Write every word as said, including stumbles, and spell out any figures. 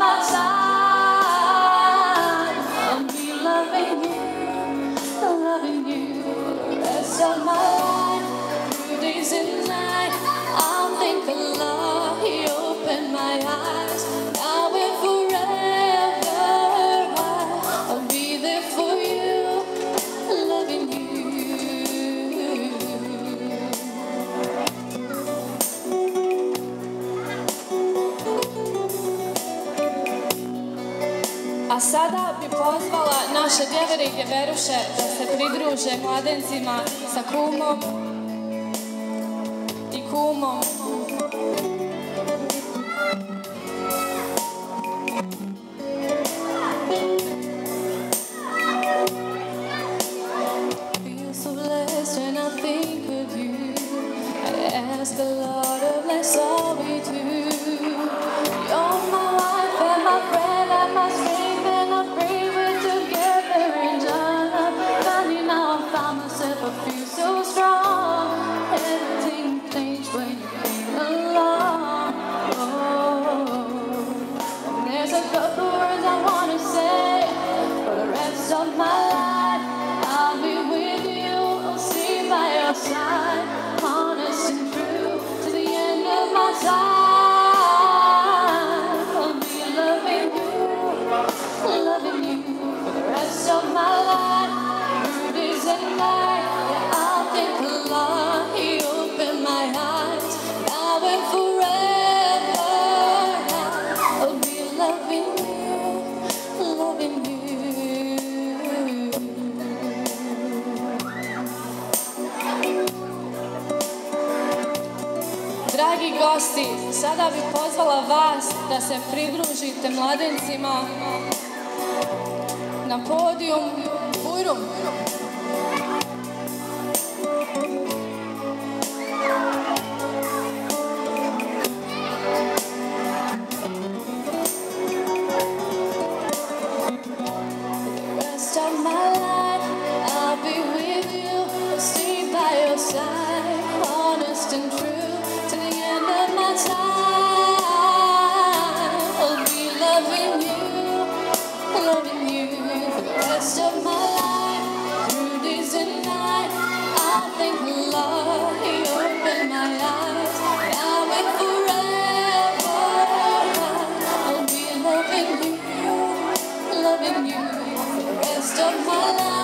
my side. I'll be loving you, loving you for the rest of my life. Through days and nights, I'll think of love. He opened my eyes. Now and forever, I'll be there for you, loving you. A sada bi pozvala naše djevere i djeveruše da se pridruže mladencima sa kumom i kumom. Feel so blessed when I think of you. I ask the Lord to bless all we do. You're my life and my friend and my strength. I feel so strong. Everything changed when you came along. Oh, and there's a couple words I want to say. For the rest of my life, I'll be with you. I'll stay by your side, honest and true to the end of my time. I'll be loving you, loving you for the rest of my life. Through days and nights, He opened my eyes. Now and forever, I'll be loving you, loving you. Dragi gosti, sada bih pozvala vas da se pridružite mladencima na podijum. Bujrum! Honest and true to the end of my time. I'll be loving you, loving you for the rest of my life. Through days and nights, I think love. He opened my eyes. Now and forever, I'll be loving you, loving you for the rest of my life.